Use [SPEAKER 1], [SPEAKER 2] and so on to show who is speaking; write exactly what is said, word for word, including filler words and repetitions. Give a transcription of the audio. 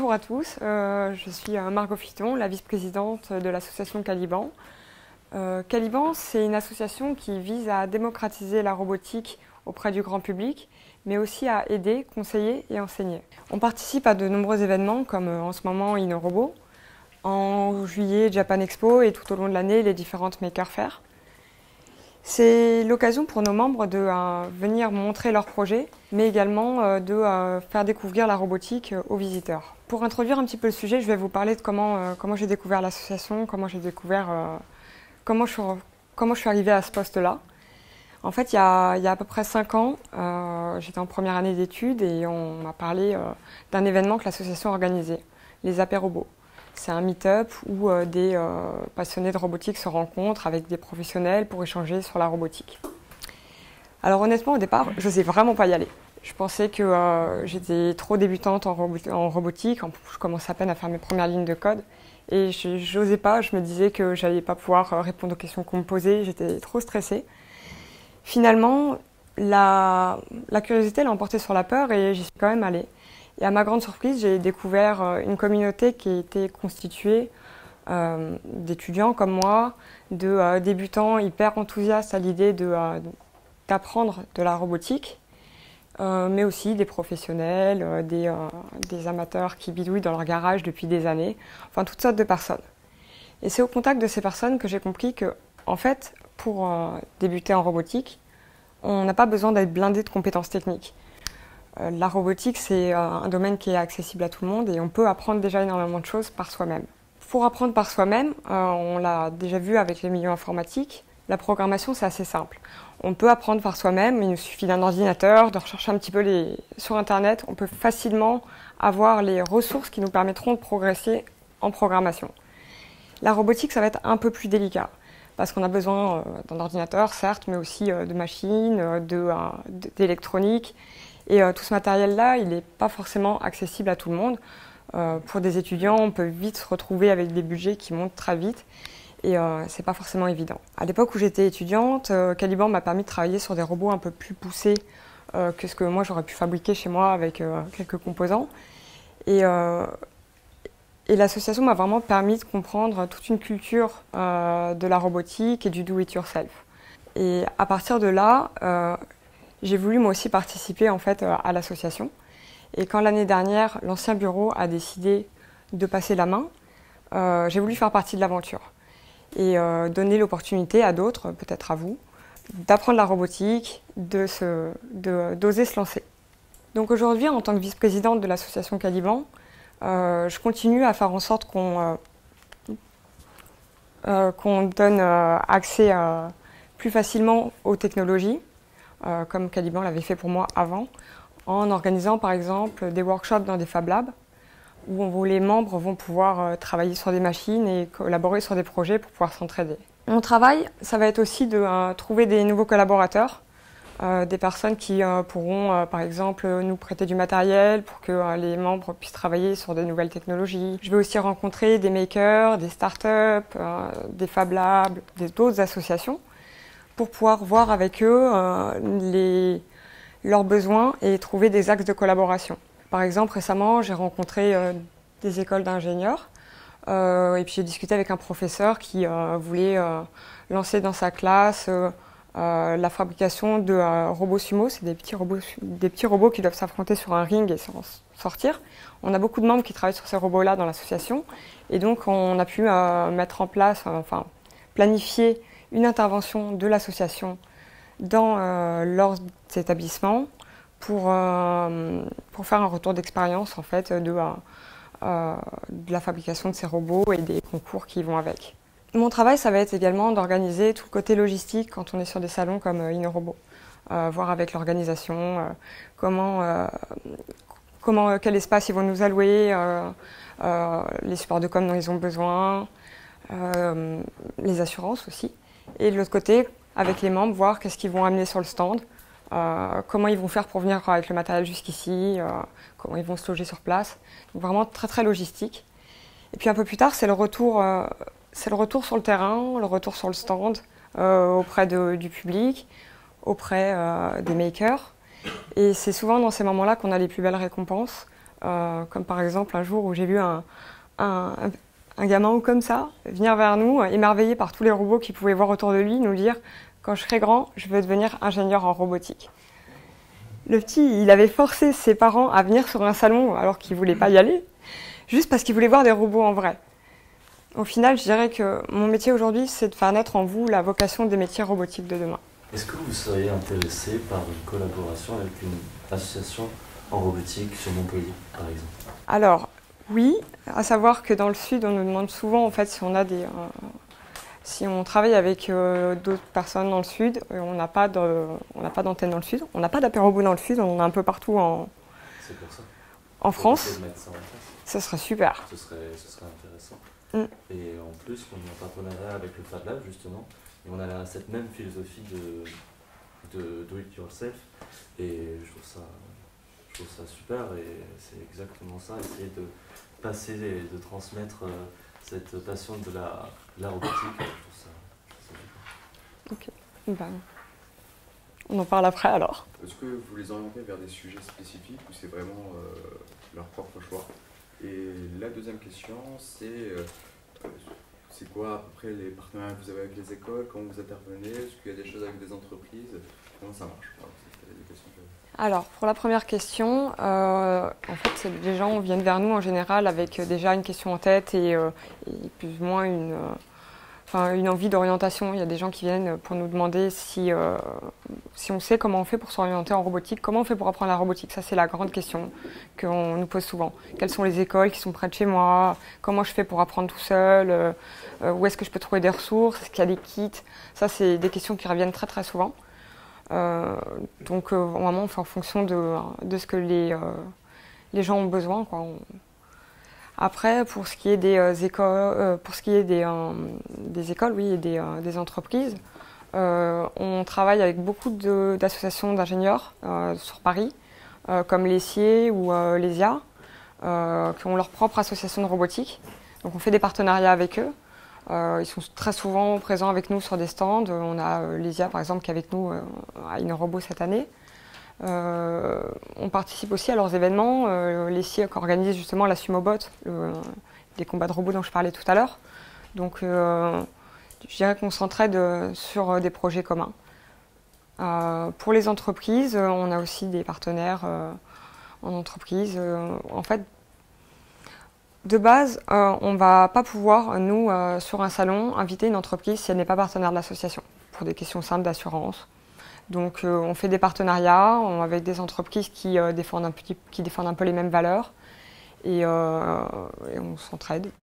[SPEAKER 1] Bonjour à tous, euh, je suis Margot Fiton, la vice-présidente de l'association Caliban. Euh, Caliban, c'est une association qui vise à démocratiser la robotique auprès du grand public, mais aussi à aider, conseiller et enseigner. On participe à de nombreux événements comme en ce moment InnoRobot, en juillet Japan Expo et tout au long de l'année les différentes Maker Faire. C'est l'occasion pour nos membres de euh, venir montrer leurs projets, mais également euh, de euh, faire découvrir la robotique euh, aux visiteurs. Pour introduire un petit peu le sujet, je vais vous parler de comment, euh, comment j'ai découvert l'association, comment j'ai découvert, euh, comment, je suis, comment je suis arrivée à ce poste-là. En fait, il y a, il y a à peu près cinq ans, euh, j'étais en première année d'études et on m'a parlé euh, d'un événement que l'association organisait, les Apérobots. C'est un meet-up où euh, des euh, passionnés de robotique se rencontrent avec des professionnels pour échanger sur la robotique. Alors honnêtement, au départ, je n'osais vraiment pas y aller. Je pensais que euh, j'étais trop débutante en, robo en robotique, je commençais à peine à faire mes premières lignes de code. Et je n'osais pas, je me disais que je n'allais pas pouvoir répondre aux questions qu'on me posait, j'étais trop stressée. Finalement, la, la curiosité l'a emporté sur la peur et j'y suis quand même allée. Et à ma grande surprise, j'ai découvert une communauté qui était constituée euh, d'étudiants comme moi, de euh, débutants hyper enthousiastes à l'idée de, euh, d'apprendre de la robotique, euh, mais aussi des professionnels, euh, des, euh, des amateurs qui bidouillent dans leur garage depuis des années, enfin toutes sortes de personnes. Et c'est au contact de ces personnes que j'ai compris que, en fait, pour euh, débuter en robotique, on n'a pas besoin d'être blindé de compétences techniques. La robotique, c'est un domaine qui est accessible à tout le monde et on peut apprendre déjà énormément de choses par soi-même. Pour apprendre par soi-même, on l'a déjà vu avec les milieux informatiques, la programmation c'est assez simple. On peut apprendre par soi-même, il nous suffit d'un ordinateur, de rechercher un petit peu les... sur Internet. On peut facilement avoir les ressources qui nous permettront de progresser en programmation. La robotique, ça va être un peu plus délicat parce qu'on a besoin d'un ordinateur, certes, mais aussi de machines, de, d'électronique. Et euh, tout ce matériel-là, il n'est pas forcément accessible à tout le monde. Euh, pour des étudiants, on peut vite se retrouver avec des budgets qui montent très vite et euh, c'est pas forcément évident. À l'époque où j'étais étudiante, euh, Caliban m'a permis de travailler sur des robots un peu plus poussés euh, que ce que moi j'aurais pu fabriquer chez moi avec euh, quelques composants. Et, euh, et l'association m'a vraiment permis de comprendre toute une culture euh, de la robotique et du do-it-yourself. Et à partir de là, euh, j'ai voulu moi aussi participer en fait à l'association. Et quand l'année dernière, l'ancien bureau a décidé de passer la main, euh, j'ai voulu faire partie de l'aventure et euh, donner l'opportunité à d'autres, peut-être à vous, d'apprendre la robotique, de se, de, d'oser se lancer. Donc aujourd'hui, en tant que vice-présidente de l'association Caliban, euh, je continue à faire en sorte qu'on euh, euh, qu'on donne euh, accès euh, plus facilement aux technologies, Euh, comme Caliban l'avait fait pour moi avant, en organisant par exemple des workshops dans des Fab Labs où, on, où les membres vont pouvoir euh, travailler sur des machines et collaborer sur des projets pour pouvoir s'entraider. Mon travail, ça va être aussi de euh, trouver des nouveaux collaborateurs, euh, des personnes qui euh, pourront euh, par exemple nous prêter du matériel pour que euh, les membres puissent travailler sur de nouvelles technologies. Je vais aussi rencontrer des makers, des startups, euh, des Fab Labs, d'autres associations, pour pouvoir voir avec eux euh, les, leurs besoins et trouver des axes de collaboration. Par exemple, récemment, j'ai rencontré euh, des écoles d'ingénieurs euh, et puis j'ai discuté avec un professeur qui euh, voulait euh, lancer dans sa classe euh, euh, la fabrication de euh, robots sumo. C'est des petits robots, des petits robots qui doivent s'affronter sur un ring et s'en sortir. On a beaucoup de membres qui travaillent sur ces robots-là dans l'association et donc on a pu euh, mettre en place, euh, enfin planifier une intervention de l'association dans euh, leurs établissements pour, euh, pour faire un retour d'expérience en fait, de, euh, de la fabrication de ces robots et des concours qui vont avec. Mon travail, ça va être également d'organiser tout le côté logistique quand on est sur des salons comme euh, InnoRobot, euh, voir avec l'organisation euh, comment, euh, comment, quel espace ils vont nous allouer, euh, euh, les supports de com dont ils ont besoin, euh, les assurances aussi. Et de l'autre côté, avec les membres, voir qu'est-ce qu'ils vont amener sur le stand, euh, comment ils vont faire pour venir avec le matériel jusqu'ici, euh, comment ils vont se loger sur place. Donc vraiment très très logistique. Et puis un peu plus tard, c'est le retour, euh, c'est le retour sur le terrain, le retour sur le stand, euh, auprès de, du public, auprès euh, des makers. Et c'est souvent dans ces moments-là qu'on a les plus belles récompenses. Euh, comme par exemple un jour où j'ai vu un, un, un gamin ou comme ça venir vers nous, émerveillé par tous les robots qu'il pouvait voir autour de lui, nous dire « Quand je serai grand, je veux devenir ingénieur en robotique ». Le petit, il avait forcé ses parents à venir sur un salon alors qu'il ne voulait pas y aller, juste parce qu'il voulait voir des robots en vrai. Au final, je dirais que mon métier aujourd'hui, c'est de faire naître en vous la vocation des métiers robotiques de demain.
[SPEAKER 2] Est-ce que vous seriez intéressé par une collaboration avec une association en robotique sur Montpellier, par exemple?
[SPEAKER 1] Alors, oui, à savoir que dans le Sud, on nous demande souvent en fait si on a des, euh, si on travaille avec euh, d'autres personnes dans le Sud. On n'a pas de, on n'a pas d'antenne dans le Sud, on n'a pas d'apéro dans le Sud, on en a un peu partout en,
[SPEAKER 2] C'est pour ça.
[SPEAKER 1] en France.
[SPEAKER 2] De mettre ça en place.
[SPEAKER 1] Ce serait super.
[SPEAKER 2] Ce serait, ce serait intéressant.
[SPEAKER 1] Mm.
[SPEAKER 2] Et en plus, on est en partenariat avec le Fab Lab justement, et on a cette même philosophie de, de do it yourself, et je trouve ça, je trouve ça super, et c'est exactement ça, essayer de passer et de transmettre euh, cette passion de la, de la robotique. Je trouve ça, je trouve ça super.
[SPEAKER 1] Ok. Ben, on en parle après alors.
[SPEAKER 3] Est-ce que vous les orientez vers des sujets spécifiques ou c'est vraiment euh, leur propre choix? Et la deuxième question, c'est euh, c'est quoi à peu près les partenariats que vous avez avec les écoles, comment vous intervenez, est-ce qu'il y a des choses avec des entreprises, comment ça marche? Voilà, c'est des questions que...
[SPEAKER 1] Alors, pour la première question, euh, en fait, les gens viennent vers nous en général avec déjà une question en tête et, euh, et plus ou moins une, euh, enfin, une envie d'orientation. Il y a des gens qui viennent pour nous demander si, euh, si on sait comment on fait pour s'orienter en robotique, comment on fait pour apprendre la robotique. Ça, c'est la grande question qu'on nous pose souvent. Quelles sont les écoles qui sont près de chez moi? Comment je fais pour apprendre tout seul? euh, Où est-ce que je peux trouver des ressources? Est-ce qu'il y a des kits? Ça, c'est des questions qui reviennent très très souvent. Euh, donc euh, vraiment on fait en fonction de, de ce que les, euh, les gens ont besoin, quoi. On... Après pour ce qui est des euh, écoles, euh, pour ce qui est des, euh, des écoles, oui, et des, euh, des entreprises, euh, on travaille avec beaucoup d'associations d'ingénieurs euh, sur Paris, euh, comme l'E S I E ou euh, l'E S I A, euh, qui ont leur propre association de robotique. Donc on fait des partenariats avec eux. Euh, ils sont très souvent présents avec nous sur des stands. On a euh, l'E S I A par exemple qui est avec nous euh, à InnoRobot cette année. Euh, on participe aussi à leurs événements. Euh, L'E S I A qui organise justement la Sumobot, le, les combats de robots dont je parlais tout à l'heure. Donc euh, je dirais qu'on s'entraide sur des projets communs. Euh, pour les entreprises, on a aussi des partenaires euh, en entreprise. Euh, en fait, de base, euh, on ne va pas pouvoir, nous, euh, sur un salon, inviter une entreprise si elle n'est pas partenaire de l'association, pour des questions simples d'assurance. Donc euh, on fait des partenariats on, avec des entreprises qui, euh, défendent un petit, qui défendent un peu les mêmes valeurs et, euh, et on s'entraide.